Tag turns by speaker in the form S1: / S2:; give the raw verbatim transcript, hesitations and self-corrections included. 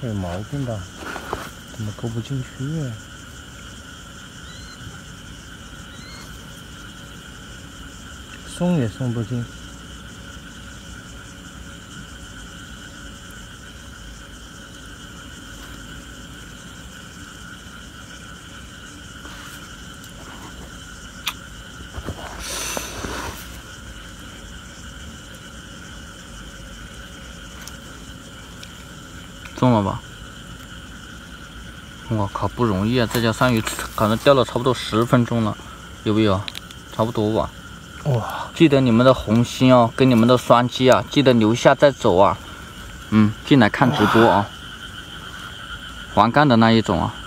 S1: 是有毛病的，怎么勾不进去？送也送不进。
S2: 中了吧？我靠，不容易啊！这条鳝鱼可能钓了差不多十分钟了，有没有？差不多吧。哇！记得你们的红心哦，跟你们的双击啊，记得留下再走啊。嗯，进来看直播啊。黄干的那一种啊。